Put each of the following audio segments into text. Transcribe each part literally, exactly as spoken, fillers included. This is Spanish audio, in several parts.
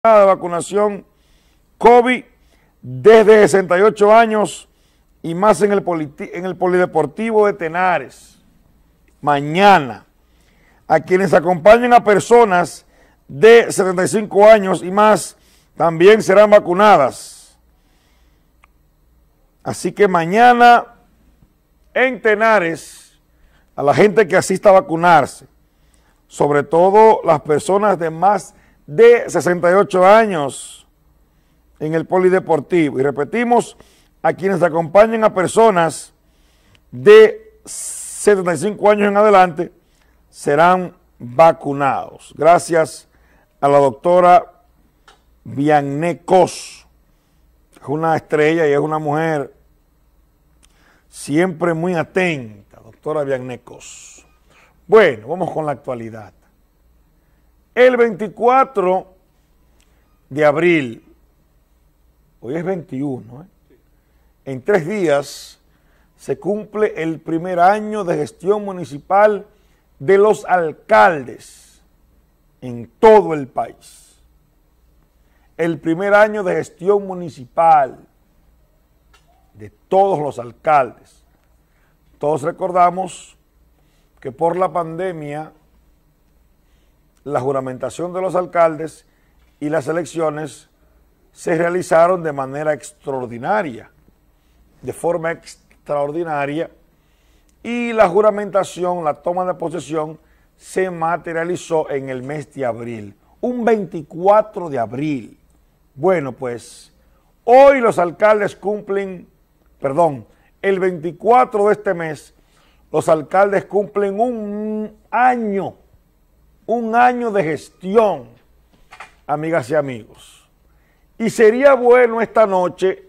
de vacunación COVID desde sesenta y ocho años y más en el, en el Polideportivo de Tenares. Mañana, a quienes acompañen a personas de setenta y cinco años y más, también serán vacunadas. Así que mañana en Tenares, a la gente que asista a vacunarse, sobre todo las personas de más de sesenta y ocho años en el Polideportivo. Y repetimos, a quienes acompañen a personas de setenta y cinco años en adelante serán vacunados. Gracias a la doctora Vianney Cos. Es una estrella y es una mujer siempre muy atenta, doctora Vianney Cos. Bueno, vamos con la actualidad. El veinticuatro de abril, hoy es veintiuno, ¿eh? En tres días se cumple el primer año de gestión municipal de los alcaldes en todo el país. El primer año de gestión municipal de todos los alcaldes. Todos recordamos que por la pandemia la juramentación de los alcaldes y las elecciones se realizaron de manera extraordinaria, de forma extraordinaria, y la juramentación, la toma de posesión, se materializó en el mes de abril, un veinticuatro de abril. Bueno, pues, hoy los alcaldes cumplen, perdón, el veinticuatro de este mes, los alcaldes cumplen un año, un año de gestión, amigas y amigos. Y sería bueno esta noche,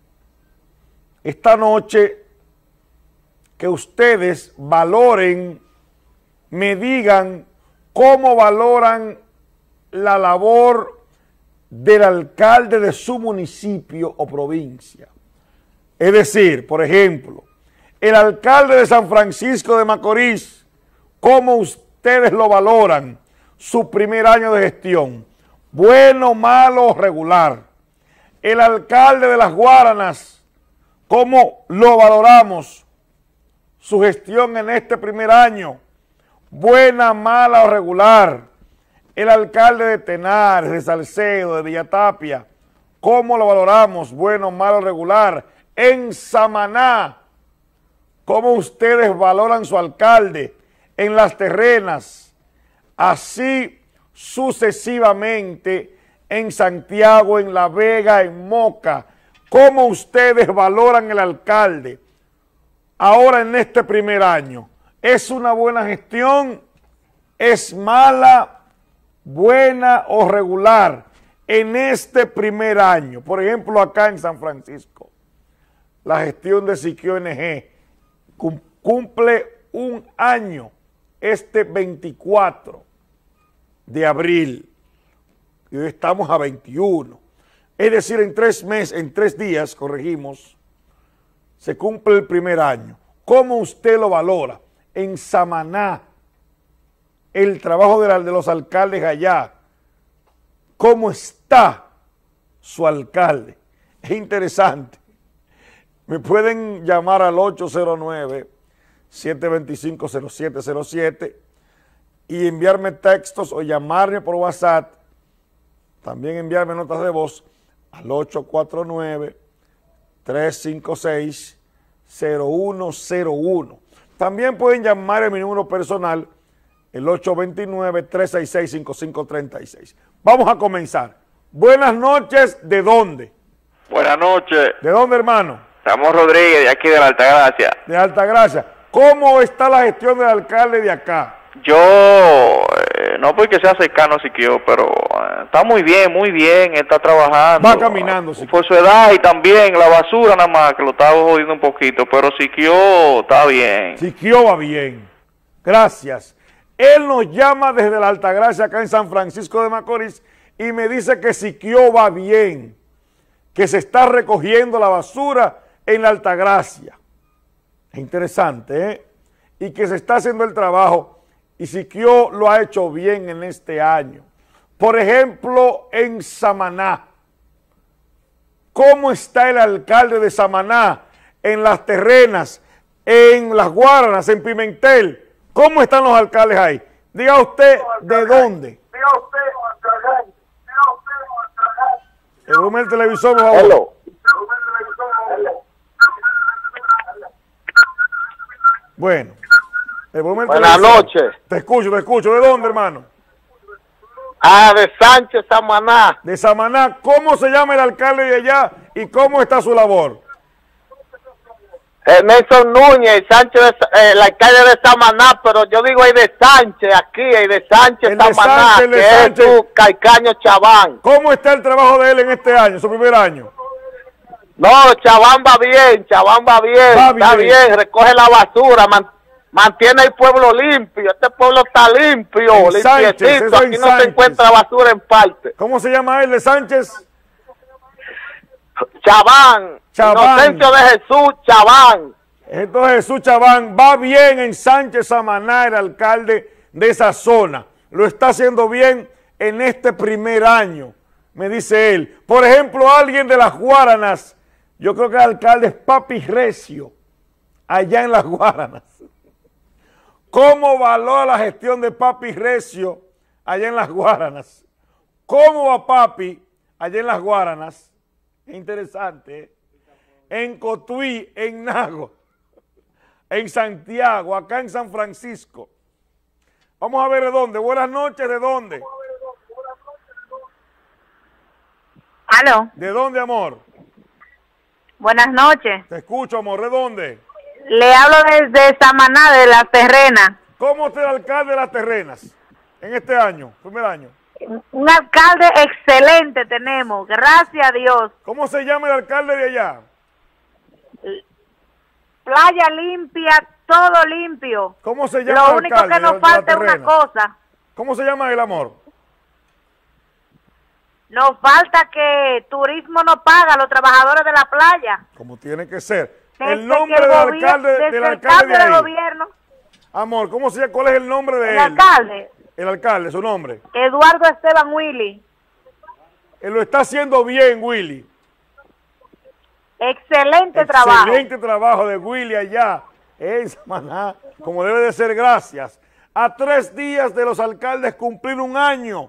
esta noche, que ustedes valoren, me digan cómo valoran la labor del alcalde de su municipio o provincia. Es decir, por ejemplo, el alcalde de San Francisco de Macorís, ¿cómo ustedes lo valoran? Su primer año de gestión, bueno, malo o regular. El alcalde de Las Guaranas, ¿cómo lo valoramos? Su gestión en este primer año, buena, mala o regular. El alcalde de Tenares, de Salcedo, de Villatapia, ¿cómo lo valoramos? Bueno, malo o regular. En Samaná, ¿cómo ustedes valoran su alcalde? En Las Terrenas, así sucesivamente, en Santiago, en La Vega, en Moca, ¿cómo ustedes valoran el alcalde? Ahora en este primer año, ¿es una buena gestión? ¿Es mala, buena o regular? En este primer año, por ejemplo acá en San Francisco, la gestión de Siquio N G cumple un año este veinticuatro de abril y hoy estamos a veintiuno. Es decir, en tres meses, en tres días, corregimos, se cumple el primer año. ¿Cómo usted lo valora? En Samaná, el trabajo de, la, de los alcaldes allá, ¿cómo está su alcalde? Es interesante. Me pueden llamar al ocho cero nueve, siete dos cinco, cero siete cero siete y enviarme textos o llamarme por WhatsApp, también enviarme notas de voz al ocho cuatro nueve, tres cinco seis, cero uno cero uno. También pueden llamar a mi número personal, el ocho dos nueve, tres seis seis, cinco cinco tres seis. Vamos a comenzar. Buenas noches, ¿de dónde? Buenas noches. ¿De dónde, hermano? Ramón Rodríguez, de aquí de la Altagracia. De Altagracia. ¿Cómo está la gestión del alcalde de acá? Yo, eh, no porque sea cercano a Siquio, pero eh, está muy bien, muy bien, está trabajando. Va caminando, Siquio. Por su edad y también la basura nada más, que lo estaba jodiendo un poquito, pero Siquio está bien. Siquio va bien. Gracias. Él nos llama desde la Altagracia, acá en San Francisco de Macorís, y me dice que Siquio va bien, que se está recogiendo la basura en la Altagracia. Es interesante, ¿eh? Y que se está haciendo el trabajo y Siquio lo ha hecho bien en este año. Por ejemplo, en Samaná. ¿Cómo está el alcalde de Samaná? En Las Terrenas, en Las Guaranas, en Pimentel. ¿Cómo están los alcaldes ahí? Diga usted de dónde. Diga usted Diga usted El volumen del televisor, por favor. Hello. Bueno. El volumen del Buenas televisor. noches. Te escucho, te escucho. ¿De dónde, hermano? Ah, de Sánchez Samaná. De Samaná. ¿Cómo se llama el alcalde de allá y cómo está su labor? Eh, Nelson Núñez, Sánchez, de, eh, el alcalde de Samaná, pero yo digo ahí de Sánchez, aquí, ahí de Sánchez El de Samaná, Sánchez, el de que Sánchez. es tu Calcaño Chabán. ¿Cómo está el trabajo de él en este año, su primer año? No, Chabán va bien, Chabán va bien, Va está bien. bien, recoge la basura, man, mantiene el pueblo limpio, este pueblo está limpio, En Sánchez, limpiecito, eso en aquí no Sánchez. se encuentra basura en parte. ¿Cómo se llama él de Sánchez? Chabán, Chabán. Inocencio de Jesús, Chabán. Entonces Jesús Chabán va bien en Sánchez Samaná, el alcalde de esa zona. Lo está haciendo bien en este primer año, me dice él. Por ejemplo, alguien de Las Guaranas, yo creo que el alcalde es Papi Recio, allá en Las Guaranas. ¿Cómo valora la gestión de Papi Recio allá en Las Guaranas? ¿Cómo va Papi allá en Las Guaranas? Es interesante, ¿eh? En Cotuí, en Nago, en Santiago, acá en San Francisco. Vamos a ver de dónde. Buenas noches, ¿de dónde? Aló, ¿De dónde, amor? buenas noches. Te escucho, amor, ¿de dónde? Le hablo desde Samaná, de La Terrena. ¿Cómo está el alcalde de Las Terrenas en este año, primer año? Un alcalde excelente tenemos, gracias a Dios. ¿Cómo se llama el alcalde de allá? Playa limpia, todo limpio. ¿Cómo se llama Lo el único alcalde que de- de nos La falta es una Terrena? cosa. ¿Cómo se llama el amor? Nos falta que turismo no paga a los trabajadores de la playa. Como tiene que ser. Desde El nombre que del el gobier- alcalde, desde del el alcalde cambio de de ahí. gobierno, Amor, ¿cómo se llama? ¿Cuál es el nombre de el él? alcalde, El alcalde, su nombre. Eduardo Esteban Willy. Él lo está haciendo bien, Willy. Excelente trabajo. Excelente trabajo de Willy allá en Samaná, como debe de ser, gracias. A tres días de los alcaldes cumplir un año,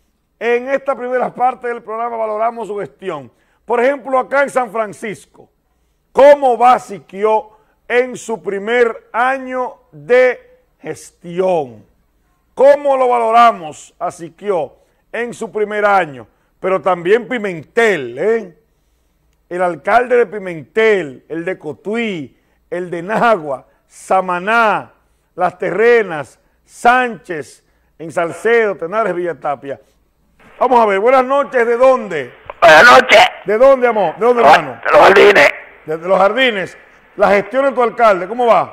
en esta primera parte del programa valoramos su gestión. Por ejemplo, acá en San Francisco, ¿cómo va Siquio en su primer año de gestión? ¿Cómo lo valoramos a Siquio en su primer año? Pero también Pimentel, ¿eh? El alcalde de Pimentel, el de Cotuí, el de Nagua, Samaná, Las Terrenas, Sánchez, en Salcedo, Tenares, Villatapia. Vamos a ver, buenas noches, ¿de dónde? Buenas noches. ¿De dónde, amor? ¿De dónde, hermano? De los jardines. De, de los jardines. La gestión de tu alcalde, ¿cómo va?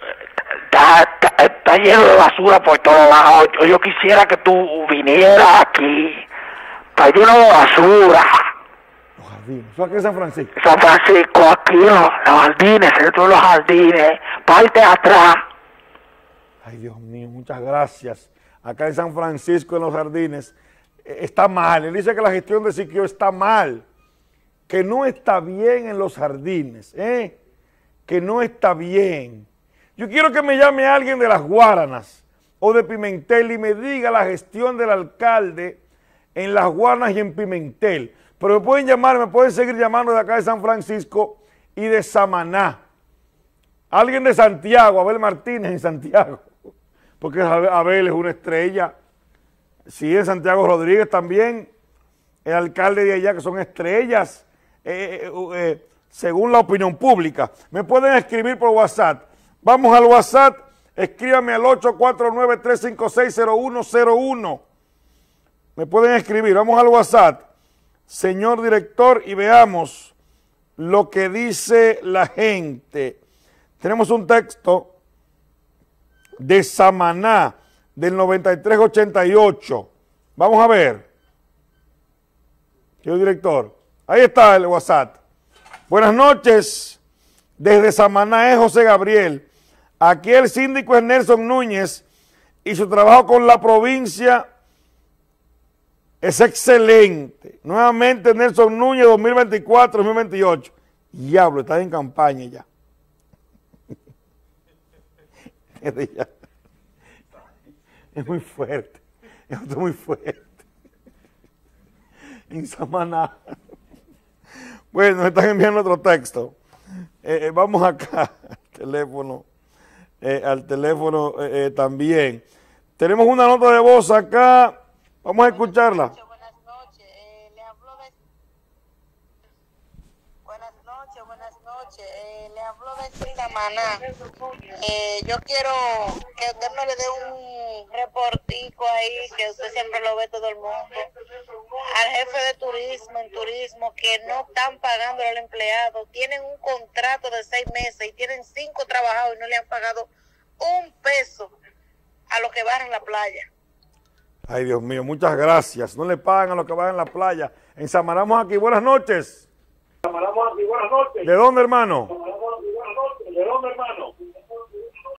Está, está, está lleno de basura por todos lados. Yo, yo quisiera que tú vinieras aquí. Está lleno de basura. Los jardines. Eso aquí en San Francisco. San Francisco, aquí, los, los jardines, centro de los jardines, parte de atrás. Ay, Dios mío, muchas gracias. Acá en San Francisco, en los jardines, eh, está mal. Él dice que la gestión de Siquio está mal, que no está bien en los jardines, ¿eh? que no está bien. Yo quiero que me llame alguien de Las Guaranas o de Pimentel y me diga la gestión del alcalde en Las Guaranas y en Pimentel. Pero me pueden llamar, me pueden seguir llamando de acá de San Francisco y de Samaná. Alguien de Santiago, Abel Martínez en Santiago, porque Abel es una estrella. Sí, en Santiago Rodríguez también, el alcalde de allá, que son estrellas, eh, eh, eh, según la opinión pública. Me pueden escribir por WhatsApp. Vamos al WhatsApp, escríbame al ocho cuatro nueve, tres cinco seis, cero uno cero uno. Me pueden escribir, vamos al WhatsApp, señor director, y veamos lo que dice la gente. Tenemos un texto de Samaná, del noventa y tres ochenta y ocho. Vamos a ver. Señor director, ahí está el WhatsApp. Buenas noches, desde Samaná es José Gabriel. Aquí el síndico es Nelson Núñez y su trabajo con la provincia es excelente. Nuevamente Nelson Núñez dos mil veinticuatro dos mil veintiocho. Diablo, está en campaña ya. Es muy fuerte. Esto es muy fuerte. En Samaná. Bueno, nos están enviando otro texto. Eh, vamos acá al teléfono. Eh, al teléfono eh, eh, también. Tenemos una nota de voz acá. Vamos a escucharla. Buenas noches, eh, le hablo de... Buenas noches, buenas noches. Eh, le hablo de Samaná. Eh, yo quiero que usted me le dé un reportico ahí, que usted siempre lo ve todo el mundo, al jefe de turismo, en turismo, que no están pagando al empleado. Tienen un contrato de seis meses y tienen cinco trabajados y no le han pagado un peso a los que van en la playa. Ay, Dios mío, muchas gracias. No le pagan a los que van en la playa. Ensamaramos aquí. Buenas noches. Ensamaramos aquí. Buenas noches. ¿De dónde, hermano?